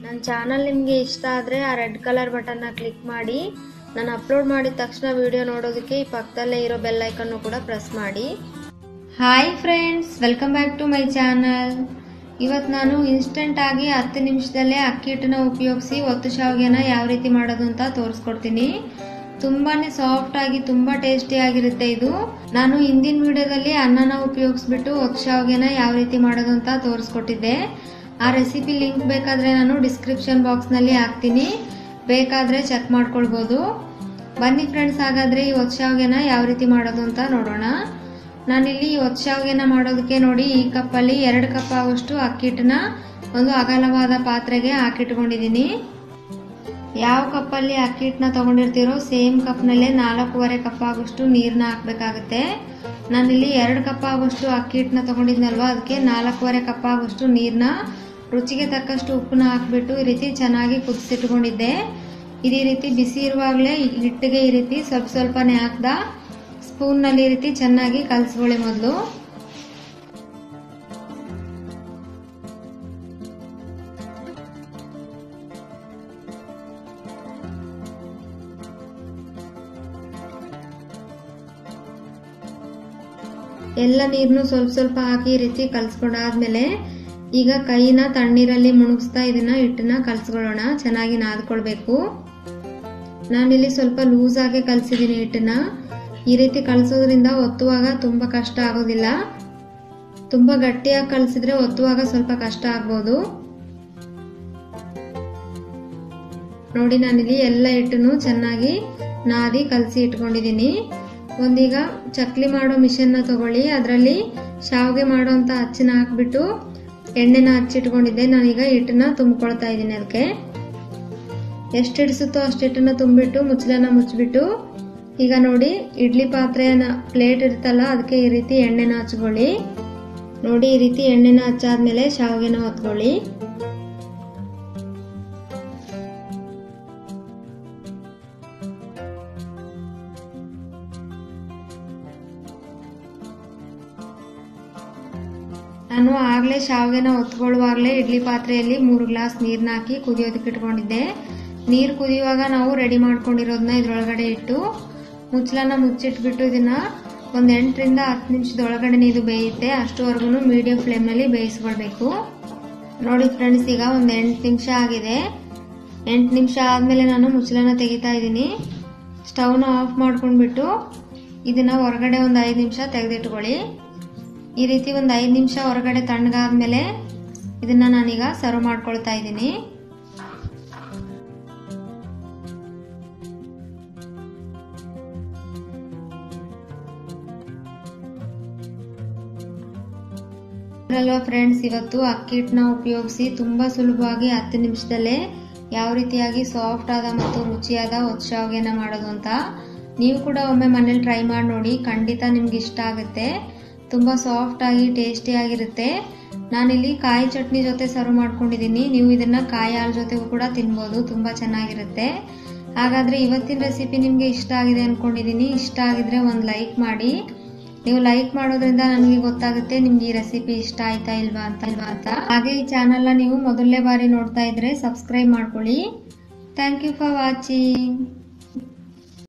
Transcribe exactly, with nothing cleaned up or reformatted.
ನನ್ನ ಚಾನಲ್ ನಿಮಗೆ ಇಷ್ಟ ಆದರೆ ಆ ರೆಡ್ ಕಲರ್ ಬಟನ್ನ ಕ್ಲಿಕ್ ಮಾಡಿ. ನಾನು ಅಪ್ಲೋಡ್ ಮಾಡಿದ ತಕ್ಷಣ ವಿಡಿಯೋ ನೋಡೋದಕ್ಕೆ ಈ ಪಕ್ಕದಲ್ಲೇ ಇರೋ ಬೆಲ್ ಐಕನ್ನು ಕೂಡ ಪ್ರೆಸ್ ಮಾಡಿ. Hi friends, welcome back to my channel. ಇವತ್ತು ನಾನು ಇನ್ಸ್ಟೆಂಟ್ ಆಗಿ ಹತ್ತು ನಿಮಿಷದಲ್ಲೇ ಅಕ್ಕಿ ಹಿಟ್ಟನ್ನ ಉಪಯೋಗಿಸಿ ಒತ್ತು ಶಾವಿಗೆನ ಯಾವ ರೀತಿ ಮಾಡೋದು ಅಂತ ತೋರಿಸ್ಕೊಡ್ತೀನಿ. ತುಂಬಾನೇ ಸಾಫ್ಟ್ ಆಗಿ ತುಂಬಾ ಟೇಸ್ಟಿ ಆಗಿರುತ್ತೆ ಇದು. ನಾನು ಹಿಂದಿನ ವಿಡಿಯೋದಲ್ಲಿ ಅನ್ನನ ಉಪಯೋಗಿಸ್ಬಿಟ್ಟು ಒತ್ತು ಶಾವಿಗೆನ ಯಾವ ರೀತಿ ಮಾಡೋದು ಅಂತ ತೋರಿಸ್ಕೊಟ್ಟಿದ್ದೆ. ಆ ರೆಸಿಪಿ ಲಿಂಕ್ ಬೇಕಾದ್ರೆ ನಾನು ಡಿಸ್ಕ್ರಿಪ್ಷನ್ ಬಾಕ್ಸ್ ನಲ್ಲಿ ಹಾಕ್ತೀನಿ, ಬೇಕಾದ್ರೆ ಚೆಕ್ ಮಾಡ್ಕೊಳ್ಬಹುದು. ಬನ್ನಿ ಫ್ರೆಂಡ್ಸ್, ಹಾಗಾದ್ರೆ ಈ ಒತ್ತು ಶಾವಿಗೆನ ಯಾವ ರೀತಿ ಮಾಡೋದು ಅಂತ ನೋಡೋಣ. ನಾನಿಲ್ಲಿ ಒತ್ತು ಶಾವಿಗೆನ ಮಾಡೋದಕ್ಕೆ ನೋಡಿ ಈ ಕಪ್ಪಲ್ಲಿ ಎರಡು ಕಪ್ ಆಗುವಷ್ಟು ಅಕ್ಕಿ ಹಿಟ್ಟನ್ನ ಒಂದು ಅಗಲವಾದ ಪಾತ್ರೆಗೆ ಹಾಕಿಟ್ಕೊಂಡಿದ್ದೀನಿ. ಯಾವ ಕಪ್ಪಲ್ಲಿ ಅಕ್ಕಿ ಹಿಟ್ಟನ್ನ ತಗೊಂಡಿರ್ತೀರೋ ಸೇಮ್ ಕಪ್ನಲ್ಲೇ ನಾಲ್ಕೂವರೆ ಕಪ್ ಆಗುವಷ್ಟು ನೀರನ್ನ ಹಾಕ್ಬೇಕಾಗುತ್ತೆ. ನಾನಿಲ್ಲಿ ಎರಡು ಕಪ್ ಆಗುವಷ್ಟು ಅಕ್ಕಿ ಹಿಟ್ಟನ್ನ ತಗೊಂಡಿದ್ನಲ್ವಾ, ಅದಕ್ಕೆ ನಾಲ್ಕೂವರೆ ಕಪ್ ಆಗುವಷ್ಟು ನೀರನ್ನ ರುಚಿಗೆ ತಕ್ಕಷ್ಟು ಉಪ್ಪನ್ನ ಹಾಕ್ಬಿಟ್ಟು ಈ ರೀತಿ ಚೆನ್ನಾಗಿ ಕುದಿಸಿಟ್ಕೊಂಡಿದ್ದೆ. ಇದೇ ರೀತಿ ಬಿಸಿ ಇರುವಾಗಲೇ ಹಿಟ್ಟಿಗೆ ಈ ರೀತಿ ಸ್ವಲ್ಪ ಸ್ವಲ್ಪನೇ ಹಾಕ್ದ ಸ್ಪೂನ್ ನಲ್ಲಿ ಈ ರೀತಿ ಚೆನ್ನಾಗಿ ಕಲಸ್ಕೊಳ್ಳಿ ಮೊದಲು. ಎಲ್ಲ ನೀರನ್ನು ಸ್ವಲ್ಪ ಸ್ವಲ್ಪ ಹಾಕಿ ಈ ರೀತಿ ಕಲಸ್ಕೊಂಡಾದ್ಮೇಲೆ ಈಗ ಕೈನ ತಣ್ಣೀರಲ್ಲಿ ಮುಣುಗಿಸ್ತಾ ಇದನ್ನ ಹಿಟ್ಟನ್ನ ಕಲಸ್ಕೊಳ್ಳೋಣ. ಚೆನ್ನಾಗಿ ನಾದ್ಕೊಳ್ಬೇಕು. ನಾನಿಲ್ಲಿ ಸ್ವಲ್ಪ ಲೂಸ್ ಆಗಿ ಕಲಸಿದೀನಿ ಹಿಟ್ಟನ್ನ. ಈ ರೀತಿ ಕಲಸೋದ್ರಿಂದ ಒತ್ತುವಾಗ ತುಂಬಾ ಕಷ್ಟ ಆಗೋದಿಲ್ಲ. ತುಂಬಾ ಗಟ್ಟಿಯಾಗಿ ಕಲಸಿದ್ರೆ ಒತ್ತುವಾಗ ಸ್ವಲ್ಪ ಕಷ್ಟ ಆಗ್ಬೋದು. ನೋಡಿ, ನಾನಿಲ್ಲಿ ಎಲ್ಲ ಹಿಟ್ಟನ್ನು ಚೆನ್ನಾಗಿ ನಾದಿ ಕಲಸಿ ಇಟ್ಕೊಂಡಿದೀನಿ. ಒಂದೀಗ ಚಕ್ಲಿ ಮಾಡೋ ಮಿಷನ್ ನ ತಗೊಳ್ಳಿ, ಅದರಲ್ಲಿ ಶಾವಿಗೆ ಮಾಡುವಂತ ಹಚ್ಚನ ಹಾಕ್ಬಿಟ್ಟು ಎಣ್ಣೆನ ಹಚ್ಚಿಟ್ಕೊಂಡಿದ್ದೆ. ನಾನೀಗ ಹಿಟ್ಟನ್ನ ತುಂಬಿಕೊಳ್ತಾ ಇದ್ದೀನಿ. ಅದಕ್ಕೆ ಎಷ್ಟು ಹಿಡಿಸುತ್ತೋ ಅಷ್ಟು ಹಿಟ್ಟನ್ನ ತುಂಬಿಟ್ಟು ಮುಚ್ಚಳನ ಮುಚ್ಚಿಬಿಟ್ಟು ಈಗ ನೋಡಿ ಇಡ್ಲಿ ಪಾತ್ರೆನ ಪ್ಲೇಟ್ ಇರುತ್ತಲ್ಲ ಅದಕ್ಕೆ ಈ ರೀತಿ ಎಣ್ಣೆನ ಹಚ್ಕೊಳ್ಳಿ. ನೋಡಿ, ಈ ರೀತಿ ಎಣ್ಣೆನ ಹಚ್ಚಾದ್ಮೇಲೆ ಶಾವಿಗೆನ ಹೊತ್ಕೊಳ್ಳಿ. ನಾನು ಆಗ್ಲೇ ಶಾವಿಗೆನ ಹೊತ್ಕೊಳ್ಳುವಾಗ್ಲೇ ಇಡ್ಲಿ ಪಾತ್ರೆಯಲ್ಲಿ ಮೂರು ಗ್ಲಾಸ್ ನೀರ್ನ ಹಾಕಿ ಕುದಿಯೋದಕ್ಕೆ ಇಟ್ಕೊಂಡಿದ್ದೆ. ನೀರು ಕುದಿಯುವಾಗ ನಾವು ರೆಡಿ ಮಾಡ್ಕೊಂಡಿರೋದನ್ನ ಇದ್ರೊಳಗಡೆ ಇಟ್ಟು ಮುಚ್ಚಳನ ಮುಚ್ಚಿಟ್ಬಿಟ್ಟು ಇದನ್ನ ಒಂದ್ ಎಂಟರಿಂದ ಹತ್ತು ನಿಮಿಷದೊಳಗಡೆ ಇದು ಬೇಯುತ್ತೆ. ಅಷ್ಟುವರೆಗೂ ಮೀಡಿಯಂ ಫ್ಲೇಮ್ ನಲ್ಲಿ ಬೇಯಿಸ್ಕೊಳ್ಬೇಕು. ನೋಡಿ ಫ್ರೆಂಡ್ಸ್, ಈಗ ಒಂದ್ ಎಂಟು ನಿಮಿಷ ಆಗಿದೆ. ಎಂಟು ನಿಮಿಷ ಆದ್ಮೇಲೆ ನಾನು ಮುಚ್ಚಳನ ತೆಗಿತಾ ಇದ್ದೀನಿ. ಸ್ಟವ್ನ ಆಫ್ ಮಾಡ್ಕೊಂಡ್ಬಿಟ್ಟು ಇದನ್ನ ಹೊರಗಡೆ ಒಂದ್ ಐದು ನಿಮಿಷ ತೆಗೆದಿಟ್ಕೊಳ್ಳಿ. ಈ ರೀತಿ ಒಂದ್ ಐದು ನಿಮಿಷ ಹೊರಗಡೆ ತಣ್ಣಗಾದ್ಮೇಲೆ ಇದನ್ನ ನಾನೀಗ ಸರ್ವ್ ಮಾಡ್ಕೊಳ್ತಾ ಇದ್ದೀನಿ. ಅಲ್ವಾ ಫ್ರೆಂಡ್ಸ್, ಇವತ್ತು ಅಕ್ಕಿ ಹಿಟ್ಟನ್ನ ಉಪಯೋಗಿಸಿ ತುಂಬಾ ಸುಲಭವಾಗಿ ಹತ್ತು ನಿಮಿಷದಲ್ಲೇ ಯಾವ ರೀತಿಯಾಗಿ ಸಾಫ್ಟ್ ಆದ ಮತ್ತು ರುಚಿಯಾದ ಒತ್ತು ಶಾವಿಗೆನ ಮಾಡೋದು ಅಂತ ನೀವು ಕೂಡ ಒಮ್ಮೆ ಮನೇಲಿ ಟ್ರೈ ಮಾಡಿ ನೋಡಿ. ಖಂಡಿತ ನಿಮ್ಗೆ ಇಷ್ಟ ಆಗುತ್ತೆ. ತುಂಬಾ ಸಾಫ್ಟ್ ಆಗಿ ಟೇಸ್ಟಿ ಆಗಿರುತ್ತೆ. ನಾನಿಲ್ಲಿ ಕಾಯಿ ಚಟ್ನಿ ಜೊತೆ ಸರ್ವ್ ಮಾಡ್ಕೊಂಡಿದ್ದೀನಿ. ನೀವು ಇದನ್ನ ಕಾಯಿ ಹಾಲು ಜೊತೆಗೂ ಕೂಡ ತಿನ್ಬೋದು. ತುಂಬಾ ಚೆನ್ನಾಗಿರುತ್ತೆ. ಹಾಗಾದ್ರೆ ಇವತ್ತಿನ ರೆಸಿಪಿ ನಿಮ್ಗೆ ಇಷ್ಟ ಆಗಿದೆ ಅನ್ಕೊಂಡಿದೀನಿ. ಇಷ್ಟ ಆಗಿದ್ರೆ ಒಂದ್ ಲೈಕ್ ಮಾಡಿ. ನೀವು ಲೈಕ್ ಮಾಡೋದ್ರಿಂದ ನನಗೆ ಗೊತ್ತಾಗುತ್ತೆ ನಿಮ್ಗೆ ಈ ರೆಸಿಪಿ ಇಷ್ಟ ಆಯ್ತಾ ಇಲ್ವಾ ಅಂತ ಇಲ್ವಾ ಅಂತ ಹಾಗೆ ಈ ಚಾನೆಲ್ ನ ನೀವು ಮೊದಲನೇ ಬಾರಿ ನೋಡ್ತಾ ಇದ್ರೆ ಸಬ್ಸ್ಕ್ರೈಬ್ ಮಾಡ್ಕೊಳ್ಳಿ. Thank you for watching.